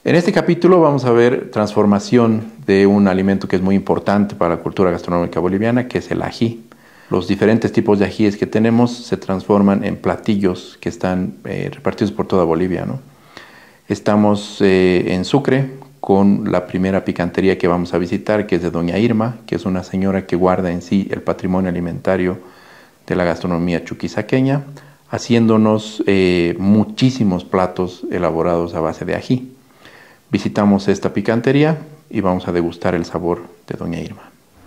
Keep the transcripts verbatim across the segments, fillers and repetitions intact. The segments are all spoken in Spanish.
En este capítulo vamos a ver transformación de un alimento que es muy importante para la cultura gastronómica boliviana, que es el ají. Los diferentes tipos de ajíes que tenemos se transforman en platillos que están eh, repartidos por toda Bolivia, ¿no? Estamos eh, en Sucre con la primera picantería que vamos a visitar, que es de Doña Irma, que es una señora que guarda en sí el patrimonio alimentario de la gastronomía chuquisaqueña, haciéndonos eh, muchísimos platos elaborados a base de ají. Visitamos esta picantería y vamos a degustar el sabor de Doña Irma.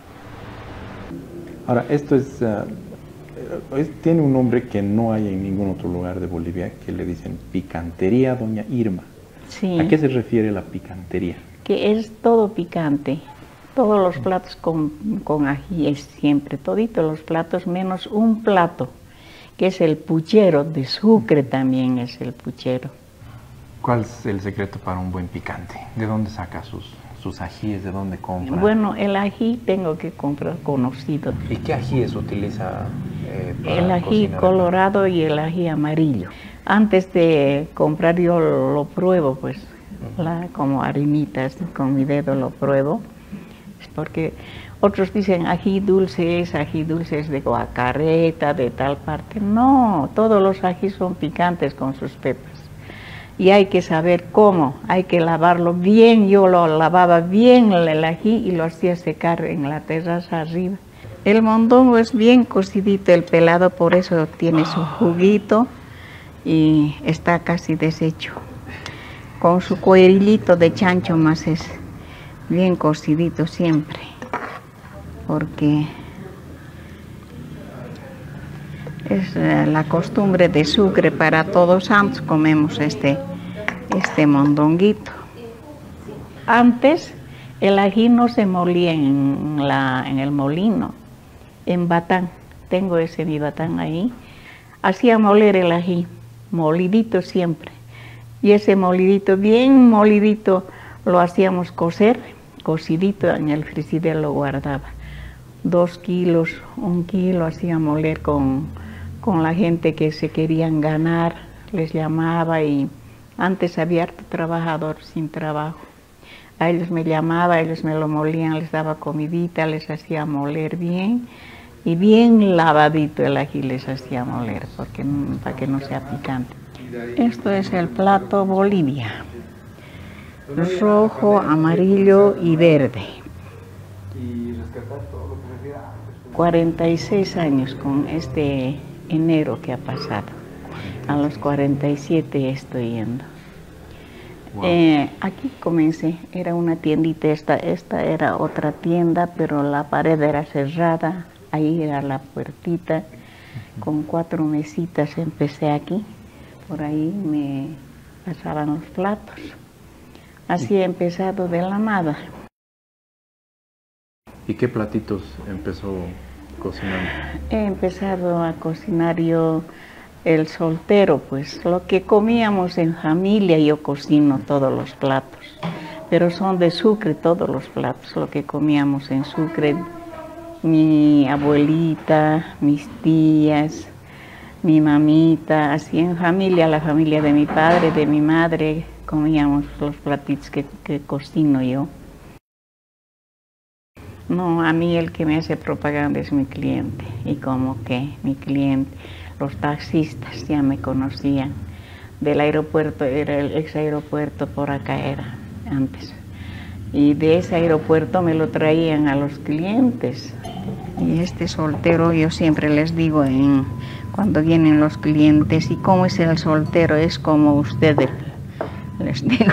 Ahora, esto es, uh, es, tiene un nombre que no hay en ningún otro lugar de Bolivia, que le dicen picantería Doña Irma. Sí. ¿A qué se refiere la picantería? Que es todo picante, todos los platos con, con ají es siempre, toditos los platos menos un plato, que es el puchero, de Sucre también es el puchero. ¿Cuál es el secreto para un buen picante? ¿De dónde saca sus, sus ajíes? ¿De dónde compra? Bueno, el ají tengo que comprar conocido. ¿Y qué ajíes utiliza eh, para El ají cocinar? colorado y el ají amarillo. Antes de comprar yo lo, lo pruebo, pues, uh-huh. la, como harinitas, con mi dedo lo pruebo. Es porque otros dicen ají dulce es, ají dulce es de guacareta, de tal parte. No, todos los ají son picantes con sus pepas. Y hay que saber cómo, hay que lavarlo bien. Yo lo lavaba bien el ají y lo hacía secar en la terraza arriba. El mondongo es bien cocidito, el pelado, por eso tiene su juguito y está casi deshecho. Con su cuerillito de chancho más es bien cocidito siempre, porque es la costumbre de Sucre, para Todos Santos comemos este, este mondonguito. Antes el ají no se molía en, la, en el molino, en batán, tengo ese mi batán ahí, hacía moler el ají, molidito siempre, y ese molidito, bien molidito, lo hacíamos cocer, cocidito en el frigider lo guardaba, dos kilos, un kilo hacía moler con con la gente que se querían ganar, les llamaba, y antes había harto trabajador sin trabajo. A ellos me llamaba, ellos me lo molían, les daba comidita, les hacía moler bien, y bien lavadito el ají les hacía moler, porque, para que no sea picante. Esto es el plato Bolivia, rojo, amarillo y verde. cuarenta y seis años con este enero que ha pasado. A los cuarenta y siete estoy yendo. Wow. Eh, aquí comencé, era una tiendita, esta, esta era otra tienda, pero la pared era cerrada, ahí era la puertita, con cuatro mesitas empecé aquí, por ahí me pasaban los platos. Así he empezado de la nada. ¿Y qué platitos empezó cocinando? He empezado a cocinar yo el soltero, pues lo que comíamos en familia, yo cocino todos los platos, pero son de Sucre todos los platos, lo que comíamos en Sucre, mi abuelita, mis tías, mi mamita, así en familia, la familia de mi padre, de mi madre, comíamos los platitos que, que cocino yo. No, a mí el que me hace propaganda es mi cliente, y como que mi cliente, los taxistas ya me conocían, del aeropuerto, era el ex aeropuerto, por acá era antes, y de ese aeropuerto me lo traían a los clientes. Y este soltero, yo siempre les digo en, cuando vienen los clientes, ¿y cómo es el soltero? Es como ustedes, les digo,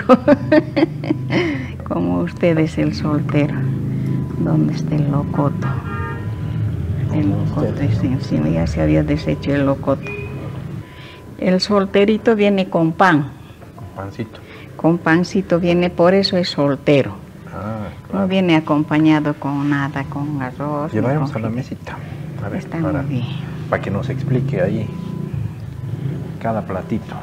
como usted es el soltero. ¿Dónde está el locoto? El locoto, sí, sí, ya se había deshecho el locoto. El solterito viene con pan. Con pancito. Con pancito viene, por eso es soltero. Ah, claro. No viene acompañado con nada, con arroz. Llevaremos con... a la mesita. A ver, está para, muy bien. Para que nos explique ahí cada platito.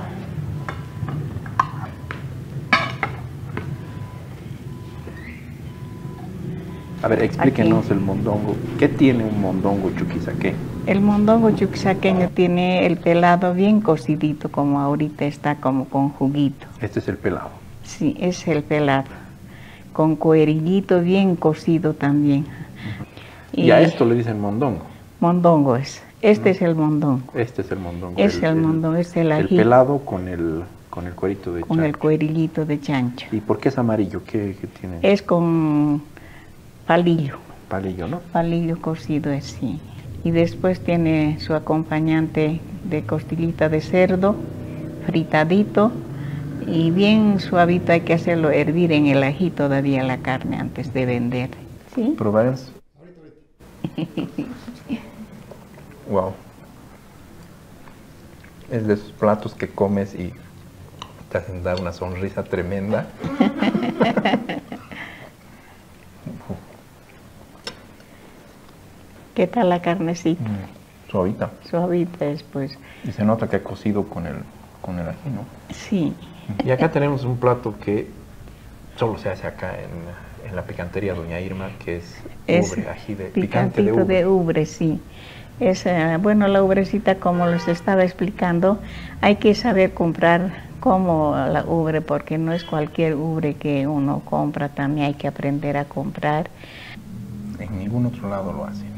A ver, explíquenos aquí el mondongo. ¿Qué tiene un mondongo chuquisaqueño? El mondongo chuquisaqueño tiene el pelado bien cocidito, como ahorita está, como con juguito. Este es el pelado. Sí, es el pelado, con cuerillito bien cocido también. Y, y a esto le dicen mondongo. Mondongo es, este uh-huh. es el mondongo. Este es el mondongo. Es el, el mondongo, es el ají. El pelado con el, con el cuerito de con chancho. el cuerillito de chancho. ¿Y por qué es amarillo? ¿Qué, qué tiene? Es con palillo. Palillo, ¿no? Palillo cocido así. Y después tiene su acompañante de costillita de cerdo, fritadito, y bien suavito, hay que hacerlo hervir en el ají todavía la carne antes de vender. ¿Sí? ¿Probarás? Wow. Es de esos platos que comes y te hacen dar una sonrisa tremenda. ¿Qué tal la carnecita? Mm, suavita. Suavita es, pues. Y se nota que ha cocido con el, con el ají, ¿no? Sí. Y acá tenemos un plato que solo se hace acá en, en la picantería Doña Irma, que es, es ubre, ají de picante de ubre. ubre. de ubre, sí. Es, uh, bueno, la ubrecita, como les estaba explicando, hay que saber comprar como la ubre, porque no es cualquier ubre que uno compra, también hay que aprender a comprar. En ningún otro lado lo hacen.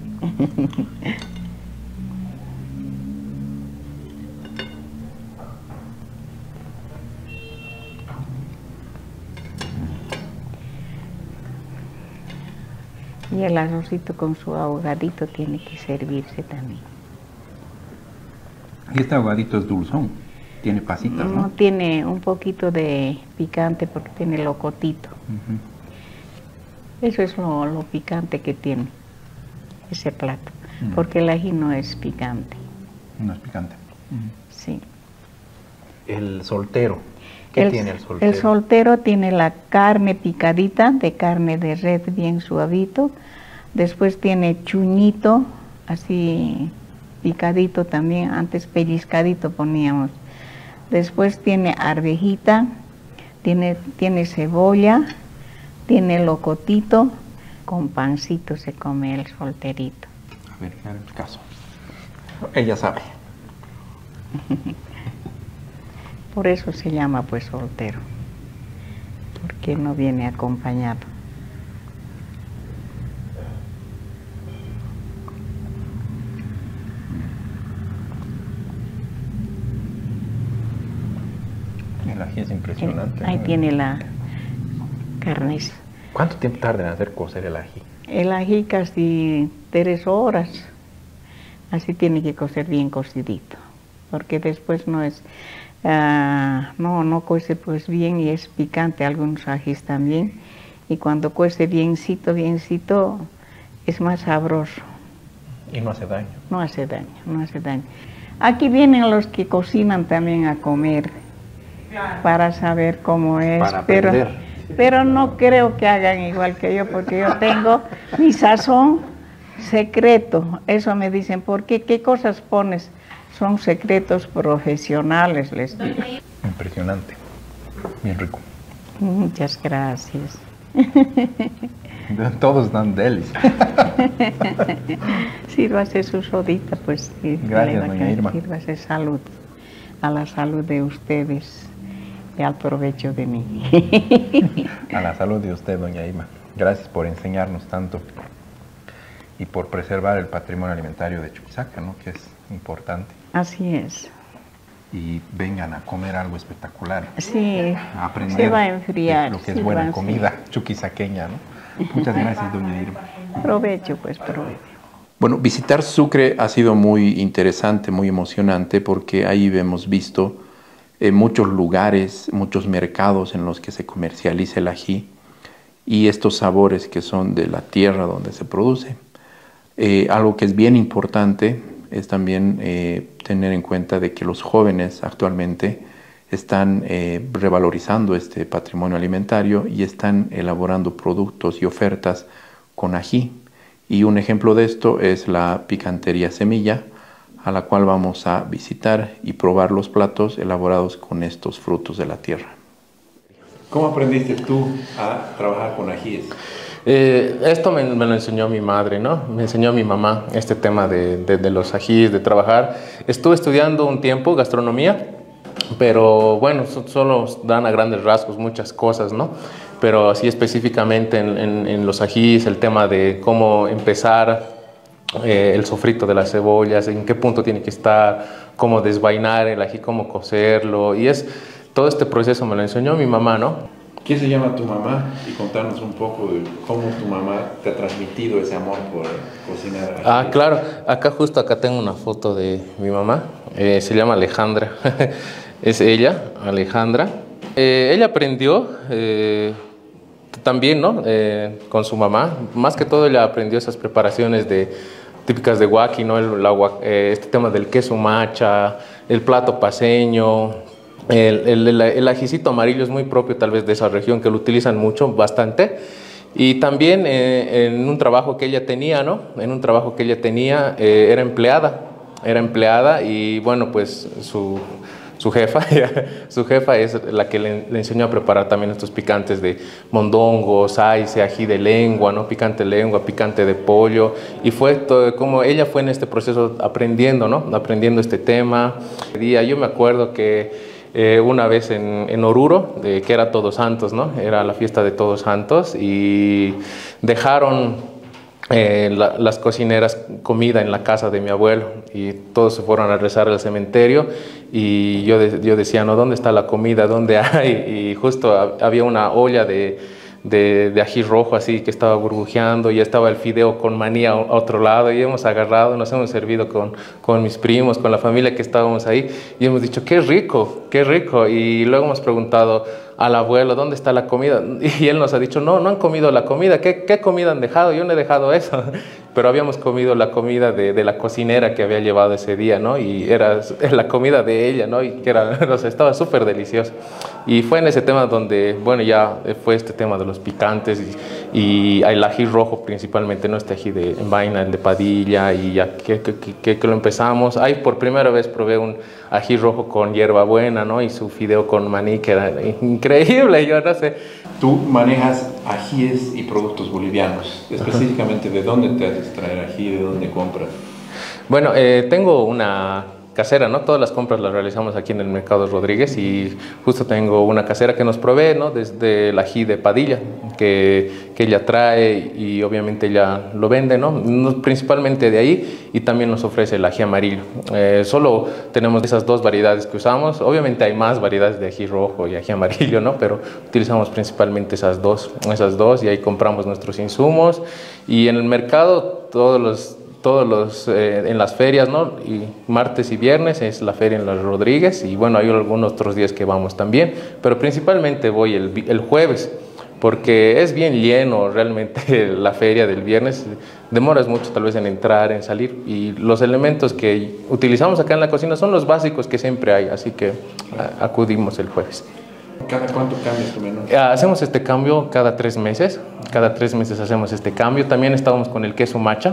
Y el arrocito con su ahogadito tiene que servirse también. Y este ahogadito es dulzón, tiene pasitas, ¿no? No, tiene un poquito de picante porque tiene locotito. Uh-huh. Eso es lo, lo picante que tiene ese plato, uh-huh. porque el ají no es picante. No es picante. Uh-huh. Sí. El soltero. ¿Qué el, tiene el soltero? El soltero tiene la carne picadita, de carne de red bien suavito. Después tiene chuñito, así picadito también, antes pellizcadito poníamos. Después tiene arvejita, tiene, tiene cebolla, tiene locotito, con pancito se come el solterito. A ver, en el caso. Ella sabe. Por eso se llama pues soltero, porque no viene acompañado. El ají es impresionante. Ahí ¿no? tiene la carne. ¿Cuánto tiempo tarda en hacer cocer el ají? El ají casi tres horas. Así tiene que cocer bien cocidito, porque después no es, uh, no, no cuece pues bien y es picante algunos ajís también. Y cuando cuece biencito, biencito, es más sabroso. Y no hace daño. No hace daño, no hace daño. Aquí vienen los que cocinan también a comer, claro, para saber cómo es, para pero, aprender. pero no creo que hagan igual que yo, porque yo tengo mi sazón secreto. Eso me dicen, ¿por qué? ¿Qué cosas pones? Son secretos profesionales, les digo. Impresionante, bien rico. Muchas gracias. Todos dan delis. Sírvase su sodita, pues. Gracias, doña Irma. Sírvase salud, a la salud de ustedes y al provecho de mí. A la salud de usted, doña Irma. Gracias por enseñarnos tanto y por preservar el patrimonio alimentario de Chuquisaca, ¿no? Que es importante. Así es. Y vengan a comer algo espectacular. Sí, a aprender se va a enfriar. lo que es buena comida chuquisaqueña, ¿no? Muchas gracias, doña Irma. Provecho, pues, provecho. Bueno, visitar Sucre ha sido muy interesante, muy emocionante, porque ahí hemos visto eh, muchos lugares, muchos mercados en los que se comercializa el ají y estos sabores que son de la tierra donde se produce. Eh, algo que es bien importante es también eh, tener en cuenta de que los jóvenes actualmente están eh, revalorizando este patrimonio alimentario y están elaborando productos y ofertas con ají. Y un ejemplo de esto es la picantería Semilla, a la cual vamos a visitar y probar los platos elaborados con estos frutos de la tierra. ¿Cómo aprendiste tú a trabajar con ajíes? Eh, esto me, me lo enseñó mi madre, ¿no? Me enseñó mi mamá este tema de, de, de los ajíes, de trabajar. Estuve estudiando un tiempo gastronomía pero bueno, so, solo dan a grandes rasgos muchas cosas, ¿no? Pero así específicamente en, en, en los ajíes, el tema de cómo empezar eh, el sofrito de las cebollas, en qué punto tiene que estar, cómo desvainar el ají, cómo cocerlo, y es todo este proceso me lo enseñó mi mamá, ¿no? ¿Qué se llama tu mamá? Y contarnos un poco de cómo tu mamá te ha transmitido ese amor por cocinar ají. Ah, claro, acá justo acá tengo una foto de mi mamá, eh, se llama Alejandra, es ella, Alejandra. Eh, ella aprendió eh, también, ¿no? Eh, con su mamá, más que todo ella aprendió esas preparaciones de, típicas de Huaqui, ¿no? El, la, eh, este tema del queso macha, el plato paceño, el, el, el, el ajicito amarillo es muy propio tal vez de esa región, que lo utilizan mucho, bastante. Y también eh, en un trabajo que ella tenía, ¿no? En un trabajo que ella tenía, eh, era empleada, era empleada y bueno, pues su... Su jefa, su jefa es la que le, le enseñó a preparar también estos picantes de mondongo, saice, ají de lengua, ¿no? Picante de lengua, picante de pollo. Y fue todo, como ella fue en este proceso aprendiendo, ¿no? Aprendiendo este tema. Yo me acuerdo que eh, una vez en, en Oruro, de, que era Todos Santos, ¿no? Era la fiesta de Todos Santos y dejaron... Eh, la, las cocineras comida en la casa de mi abuelo y todos se fueron a rezar al cementerio y yo, de, yo decía, no, ¿dónde está la comida? ¿Dónde hay? Y justo a, había una olla de, de, de ají rojo así que estaba burbujeando y estaba el fideo con maní a, a otro lado y hemos agarrado, nos hemos servido con, con mis primos, con la familia que estábamos ahí y hemos dicho, qué rico, qué rico. Y luego hemos preguntado al abuelo, ¿dónde está la comida? Y él nos ha dicho, no, no han comido la comida. ¿Qué, qué comida han dejado? Yo no he dejado eso. Pero habíamos comido la comida de, de la cocinera que había llevado ese día, ¿no? Y era la comida de ella, ¿no? Y que era, o sea, estaba súper delicioso. Y fue en ese tema donde, bueno, ya fue este tema de los picantes y, y el ají rojo principalmente, ¿no? Este ají de en vaina, el de Padilla, y ya que, que, que, que lo empezamos. Ahí por primera vez probé un ají rojo con hierbabuena, ¿no? Y su fideo con maní, que era increíble, yo no sé. Tú manejas ajíes y productos bolivianos. Específicamente, ¿de dónde te haces traer ají? ¿De dónde compras? Bueno, eh, tengo una casera, ¿no? Todas las compras las realizamos aquí en el Mercado Rodríguez y justo tengo una casera que nos provee, ¿no? Desde el ají de Padilla, que, que ella trae y obviamente ella lo vende, ¿no? Principalmente de ahí, y también nos ofrece el ají amarillo. Eh, solo tenemos esas dos variedades que usamos. Obviamente hay más variedades de ají rojo y ají amarillo, ¿no? Pero utilizamos principalmente esas dos, esas dos y ahí compramos nuestros insumos. Y en el mercado todos los todos los eh, en las ferias, ¿no? Y martes y viernes es la feria en Las Rodríguez y bueno, hay algunos otros días que vamos también, pero principalmente voy el, el jueves porque es bien lleno realmente la feria del viernes, demoras mucho tal vez en entrar, en salir y los elementos que utilizamos acá en la cocina son los básicos que siempre hay, así que a, acudimos el jueves. ¿Cada cuánto cambias tu menú? Hacemos este cambio cada tres meses, cada tres meses hacemos este cambio, también estábamos con el queso macha.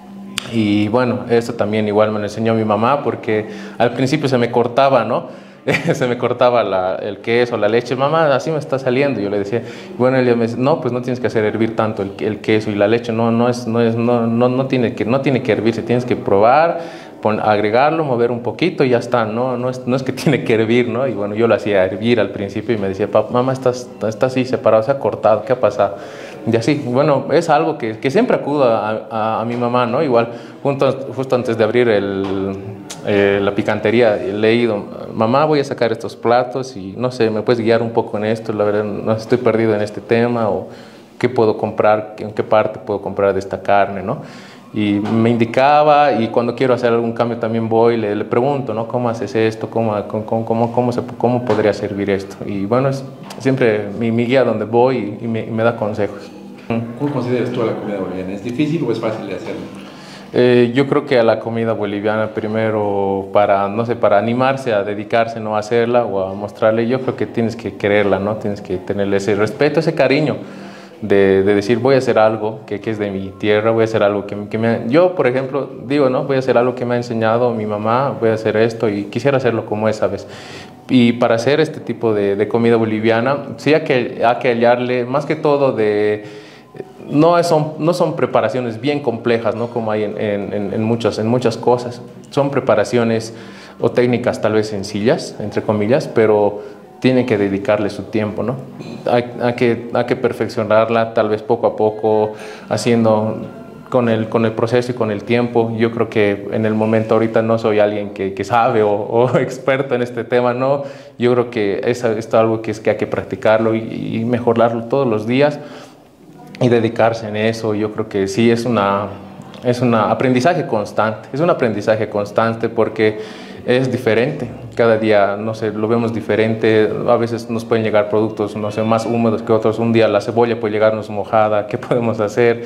Y bueno, eso también igual me lo enseñó mi mamá porque al principio se me cortaba, ¿no? se me cortaba la, el queso, la leche. Mamá, así me está saliendo. Yo le decía, bueno, ella me dice, no, pues no tienes que hacer hervir tanto el, el queso y la leche. No, no, es, no, es, no, no, no, tiene que, no tiene que hervirse, tienes que probar, pon, agregarlo, mover un poquito y ya está. No, no, es, no es que tiene que hervir, ¿no? Y bueno, yo lo hacía hervir al principio y me decía, mamá, estás, está así separado, se ha cortado, ¿qué ha pasado? Y así, bueno, es algo que, que siempre acudo a, a, a mi mamá, ¿no? Igual, justo, justo antes de abrir el, eh, la picantería, he leído, mamá, voy a sacar estos platos y no sé, ¿me puedes guiar un poco en esto? La verdad, no estoy perdido en este tema o qué puedo comprar, en qué parte puedo comprar de esta carne, ¿no? Y me indicaba y cuando quiero hacer algún cambio también voy, le, le pregunto, ¿no? ¿Cómo haces esto? ¿Cómo, cómo, cómo, cómo, se, cómo podría servir esto? Y bueno, es siempre mi, mi guía donde voy y, y, me, y me da consejos. ¿Cómo consideras tú a la comida boliviana? ¿Es difícil o es fácil de hacerlo? Eh, yo creo que a la comida boliviana primero para, no sé, para animarse a dedicarse, no a hacerla o a mostrarle, yo creo que tienes que quererla, ¿no? Tienes que tenerle ese respeto, ese cariño. De, de decir voy a hacer algo que, que es de mi tierra, voy a hacer algo que, que me... Yo, por ejemplo, digo, ¿no? Voy a hacer algo que me ha enseñado mi mamá, voy a hacer esto y quisiera hacerlo como esa vez. Y para hacer este tipo de, de comida boliviana, sí hay que, hay que hallarle, más que todo de... No son, no son preparaciones bien complejas, ¿no? Como hay en, en, en, muchas, en muchas cosas. Son preparaciones o técnicas tal vez sencillas, entre comillas, pero tienen que dedicarle su tiempo, ¿no? Hay, hay, que, hay que perfeccionarla tal vez poco a poco, haciendo con el, con el proceso y con el tiempo. Yo creo que en el momento ahorita no soy alguien que, que sabe o, o experto en este tema, ¿no? Yo creo que es, es algo que, es que hay que practicarlo y, y mejorarlo todos los días y dedicarse en eso. Yo creo que sí es una, es un aprendizaje constante, es un aprendizaje constante porque es diferente, cada día, no sé, lo vemos diferente, a veces nos pueden llegar productos, no sé, más húmedos que otros, un día la cebolla puede llegarnos mojada, ¿qué podemos hacer?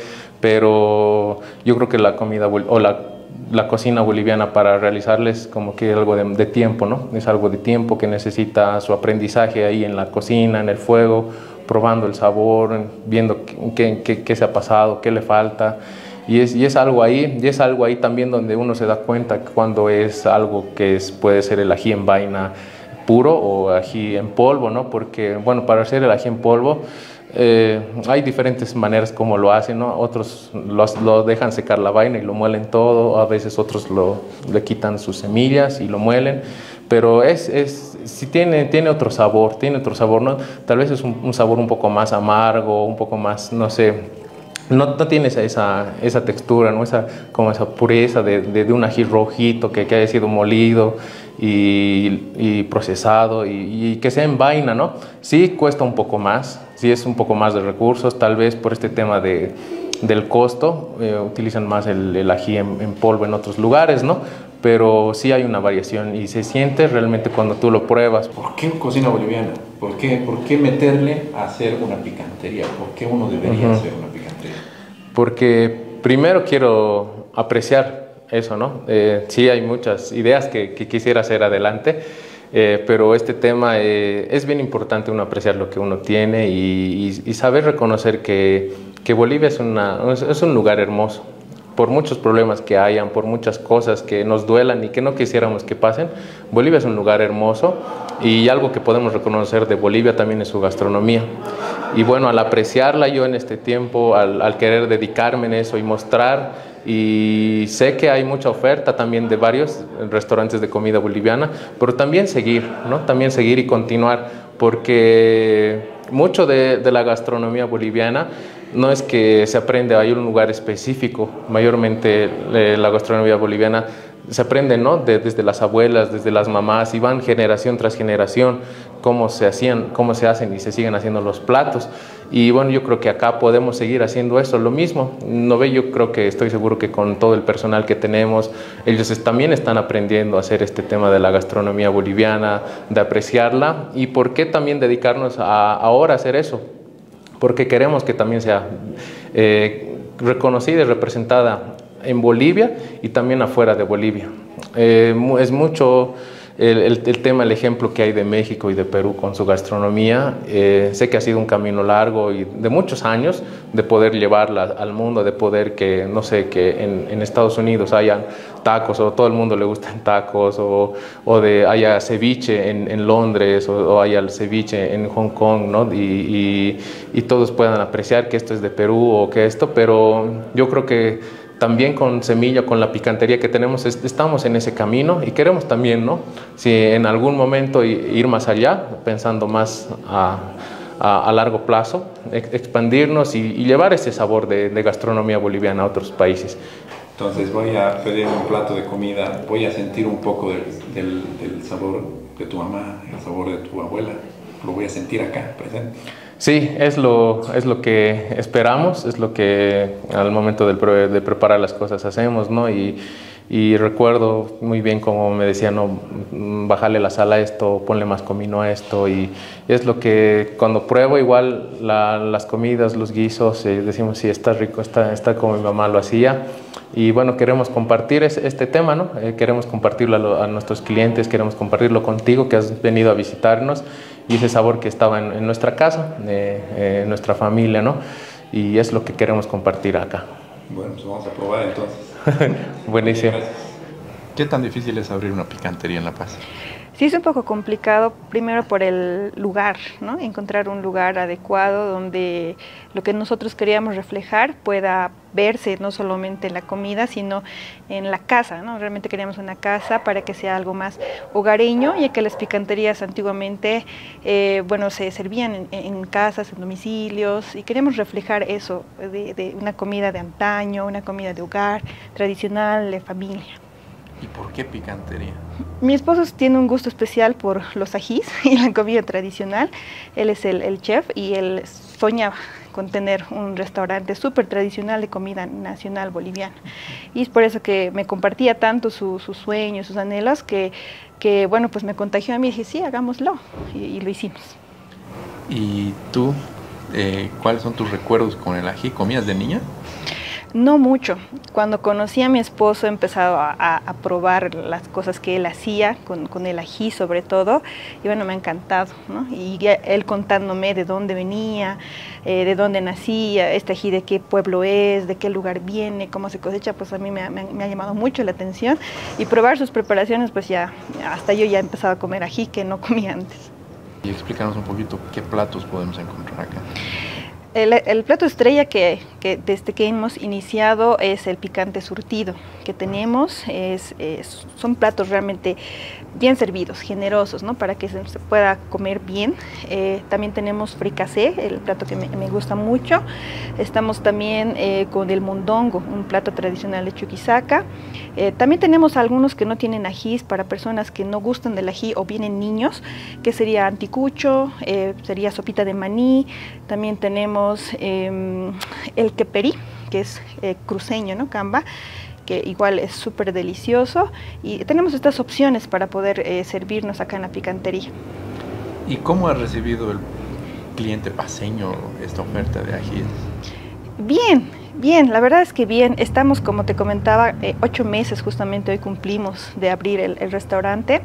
Pero yo creo que la comida o la, la cocina boliviana para realizarles como que algo de, de tiempo, ¿no? Es algo de tiempo que necesita su aprendizaje ahí en la cocina, en el fuego, probando el sabor, viendo qué, qué, qué se ha pasado, qué le falta. Y es, y es algo ahí, y es algo ahí también donde uno se da cuenta cuando es algo que es, puede ser el ají en vaina puro o ají en polvo, ¿no? Porque, bueno, para hacer el ají en polvo eh, hay diferentes maneras como lo hacen, ¿no? Otros lo, lo dejan secar la vaina y lo muelen todo, a veces otros lo, le quitan sus semillas y lo muelen, pero es, es, sí tiene, tiene otro sabor, tiene otro sabor, ¿no? Tal vez es un, un sabor un poco más amargo, un poco más, no sé. No, no tiene esa, esa textura, ¿no? esa, como esa pureza de, de, de un ají rojito que, que haya sido molido y, y procesado y, y que sea en vaina, ¿no? Sí cuesta un poco más, sí es un poco más de recursos, tal vez por este tema de, del costo, eh, utilizan más el, el ají en, en polvo en otros lugares, ¿no? Pero sí hay una variación y se siente realmente cuando tú lo pruebas. ¿Por qué cocina boliviana? ¿Por qué, por qué meterle a hacer una picantería? ¿Por qué uno debería uh-huh. hacer una picantería? Porque primero quiero apreciar eso, ¿no? Eh, sí hay muchas ideas que, que quisiera hacer adelante, eh, pero este tema eh, es bien importante uno apreciar lo que uno tiene y, y, y saber reconocer que, que Bolivia es, una, es un lugar hermoso. Por muchos problemas que hayan, por muchas cosas que nos duelan y que no quisiéramos que pasen, Bolivia es un lugar hermoso y algo que podemos reconocer de Bolivia también es su gastronomía. Y bueno, al apreciarla yo en este tiempo, al, al querer dedicarme en eso y mostrar, y sé que hay mucha oferta también de varios restaurantes de comida boliviana, pero también seguir, ¿no? También seguir y continuar, porque mucho de, de la gastronomía boliviana no es que se aprende, hay un lugar específico, mayormente eh, la gastronomía boliviana se aprende, ¿no? De, desde las abuelas, desde las mamás, y van generación tras generación cómo se hacían, cómo se hacen y se siguen haciendo los platos. Y bueno, yo creo que acá podemos seguir haciendo eso, lo mismo. No ve, yo creo que estoy seguro que con todo el personal que tenemos, ellos es, también están aprendiendo a hacer este tema de la gastronomía boliviana, de apreciarla. ¿Y por qué también dedicarnos a, ahora a hacer eso? Porque queremos que también sea eh, reconocida y representada en Bolivia y también afuera de Bolivia. Eh, es mucho el, el, el tema, el ejemplo que hay de México y de Perú con su gastronomía. Eh, sé que ha sido un camino largo y de muchos años de poder llevarla al mundo, de poder que, no sé, que en, en Estados Unidos hayan tacos o todo el mundo le gustan tacos, o, o de haya ceviche en, en Londres, o, o haya el ceviche en Hong Kong, ¿no? Y, y, y todos puedan apreciar que esto es de Perú o que esto, pero yo creo que también con Semilla, con la picantería que tenemos, estamos en ese camino y queremos también, ¿no? Si en algún momento ir más allá, pensando más a, a, a largo plazo, expandirnos y, y llevar ese sabor de, de gastronomía boliviana a otros países. Entonces voy a pedir un plato de comida, voy a sentir un poco del, del, del sabor de tu mamá, el sabor de tu abuela, lo voy a sentir acá presente. Sí, es lo, es lo que esperamos, es lo que al momento de, de preparar las cosas hacemos, ¿no? Y, y recuerdo muy bien como me decían, no, bájale la sal a esto, ponle más comino a esto, y es lo que cuando pruebo igual la, las comidas, los guisos, eh, decimos, sí, está rico, está, está como mi mamá lo hacía. Y bueno, queremos compartir este tema, ¿no? Eh, queremos compartirlo a, a nuestros clientes, queremos compartirlo contigo que has venido a visitarnos, y ese sabor que estaba en, en nuestra casa, eh, eh, en nuestra familia, ¿no? Y es lo que queremos compartir acá. Bueno, pues vamos a probar entonces. Buenísimo. Gracias. ¿Qué tan difícil es abrir una picantería en La Paz? Sí, es un poco complicado, primero por el lugar, ¿no? Encontrar un lugar adecuado donde lo que nosotros queríamos reflejar pueda verse no solamente en la comida, sino en la casa, ¿no? Realmente queríamos una casa para que sea algo más hogareño, ya que las picanterías antiguamente, eh, bueno, se servían en, en casas, en domicilios, y queríamos reflejar eso, de, de una comida de antaño, una comida de hogar, tradicional, de familia. ¿Y por qué picantería? Mi esposo tiene un gusto especial por los ajís y la comida tradicional. Él es el, el chef y él soñaba con tener un restaurante súper tradicional de comida nacional boliviana. Y es por eso que me compartía tanto su, sus sueños, sus anhelos, que, que bueno, pues me contagió a mí y dije, sí, hagámoslo. Y, y lo hicimos. ¿Y tú, eh, cuáles son tus recuerdos con el ají? ¿Comías de niña? No mucho. Cuando conocí a mi esposo he empezado a, a, a probar las cosas que él hacía, con, con el ají sobre todo, y bueno, me ha encantado, ¿no? Y él contándome de dónde venía, eh, de dónde nacía, este ají de qué pueblo es, de qué lugar viene, cómo se cosecha, pues a mí me, me, me ha llamado mucho la atención, y probar sus preparaciones, pues ya, hasta yo ya he empezado a comer ají que no comía antes. Y explícanos un poquito qué platos podemos encontrar acá. El, el plato estrella que, que desde que hemos iniciado es el picante surtido que tenemos. Es, es, son platos realmente bien servidos, generosos, ¿no? Para que se, se pueda comer bien. Eh, también tenemos fricasé, el plato que me, me gusta mucho. Estamos también eh, con el mondongo, un plato tradicional de Chuquisaca. Eh, también tenemos algunos que no tienen ajís para personas que no gustan del ají o vienen niños, que sería anticucho, eh, sería sopita de maní. También tenemos Eh, el queperí, que es eh, cruceño, ¿no? Camba, que igual es súper delicioso, y tenemos estas opciones para poder eh, servirnos acá en la picantería. ¿Y cómo ha recibido el cliente paceño esta oferta de ajíes? Bien, bien, la verdad es que bien. Estamos, como te comentaba, eh, ocho meses justamente hoy cumplimos de abrir el, el restaurante,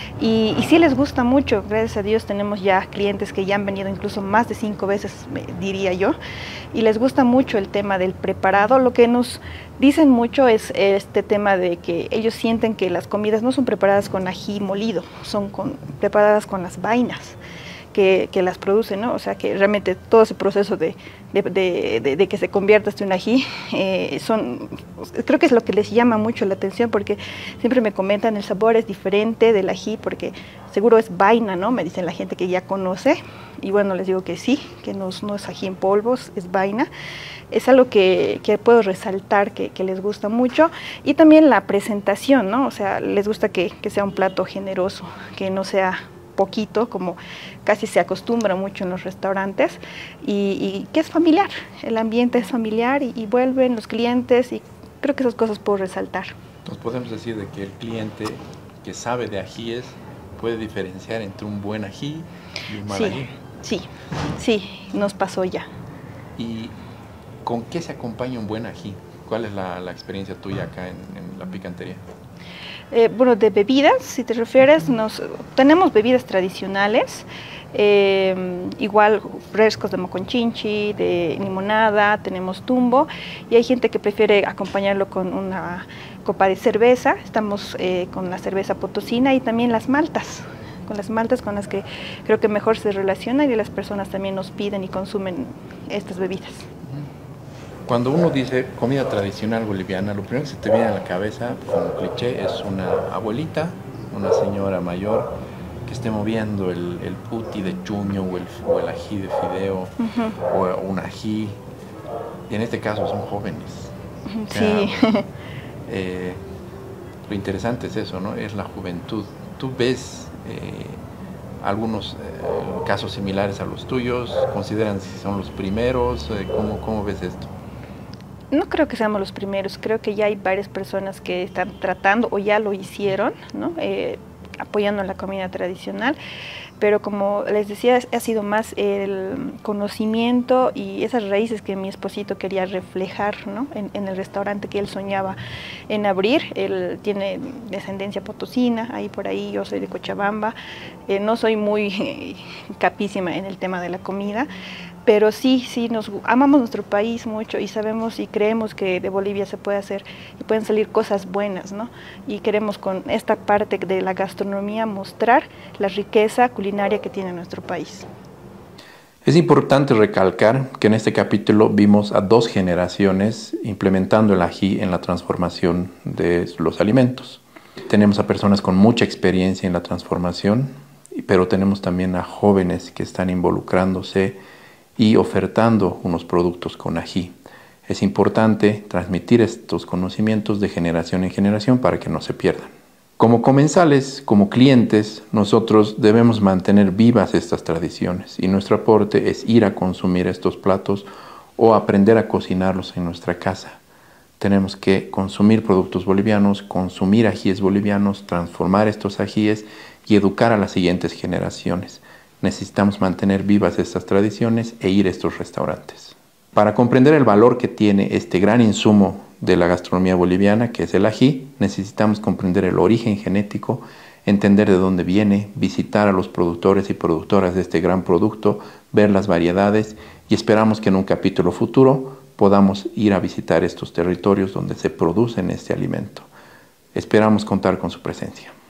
y, y sí les gusta mucho. Gracias a Dios tenemos ya clientes que ya han venido incluso más de cinco veces, diría yo, y les gusta mucho el tema del preparado. Lo que nos dicen mucho es este tema de que ellos sienten que las comidas no son preparadas con ají molido, son con, preparadas con las vainas Que, que las producen, ¿no? O sea, que realmente todo ese proceso de, de, de, de, de que se convierta esto en ají, eh, son, creo que es lo que les llama mucho la atención, porque siempre me comentan el sabor es diferente del ají, porque seguro es vaina, ¿no? Me dicen la gente que ya conoce, y bueno, les digo que sí, que no, no es ají en polvos, es vaina. Es algo que, que puedo resaltar que, que les gusta mucho, y también la presentación, ¿no? O sea, les gusta que, que sea un plato generoso, que no sea poquito, como casi se acostumbra mucho en los restaurantes, y, y que es familiar, el ambiente es familiar, y, y vuelven los clientes, y creo que esas cosas puedo resaltar. Entonces podemos decir de que el cliente que sabe de ajíes puede diferenciar entre un buen ají y un mal sí, ají. Sí, sí, nos pasó ya. ¿Y con qué se acompaña un buen ají? ¿Cuál es la, la experiencia tuya acá en, en la picantería? Eh, bueno, de bebidas, si te refieres, nos, tenemos bebidas tradicionales, eh, igual frescos de moconchinchi, de limonada, tenemos tumbo, y hay gente que prefiere acompañarlo con una copa de cerveza. Estamos eh, con la cerveza potosina, y también las maltas, con las maltas con las que creo que mejor se relacionan, y las personas también nos piden y consumen estas bebidas. Cuando uno dice comida tradicional boliviana, lo primero que se te viene a la cabeza, como cliché, es una abuelita, una señora mayor que esté moviendo el, el puti de chuño o el, o el ají de fideo, uh-huh, o un ají, y en este caso son jóvenes. O sea, sí. eh, lo interesante es eso, ¿no? Es la juventud. Tú ves eh, algunos eh, casos similares a los tuyos, consideran si son los primeros, eh, ¿cómo, cómo ves esto? No creo que seamos los primeros, creo que ya hay varias personas que están tratando o ya lo hicieron, ¿no? Eh, apoyando la comida tradicional, pero como les decía, ha sido más el conocimiento y esas raíces que mi esposito quería reflejar, ¿no? en, en el restaurante que él soñaba en abrir. Él tiene descendencia potosina, ahí por ahí, yo soy de Cochabamba, eh, no soy muy eh, capísima en el tema de la comida, pero sí, sí, nos amamos nuestro país mucho y sabemos y creemos que de Bolivia se puede hacer y pueden salir cosas buenas, ¿no? Y queremos con esta parte de la gastronomía mostrar la riqueza culinaria que tiene nuestro país. Es importante recalcar que en este capítulo vimos a dos generaciones implementando el ají en la transformación de los alimentos. Tenemos a personas con mucha experiencia en la transformación, pero tenemos también a jóvenes que están involucrándose y ofertando unos productos con ají. Es importante transmitir estos conocimientos de generación en generación para que no se pierdan. Como comensales, como clientes, nosotros debemos mantener vivas estas tradiciones y nuestro aporte es ir a consumir estos platos o aprender a cocinarlos en nuestra casa. Tenemos que consumir productos bolivianos, consumir ajíes bolivianos, transformar estos ajíes y educar a las siguientes generaciones. Necesitamos mantener vivas estas tradiciones e ir a estos restaurantes. Para comprender el valor que tiene este gran insumo de la gastronomía boliviana, que es el ají, necesitamos comprender el origen genético, entender de dónde viene, visitar a los productores y productoras de este gran producto, ver las variedades y esperamos que en un capítulo futuro podamos ir a visitar estos territorios donde se producen este alimento. Esperamos contar con su presencia.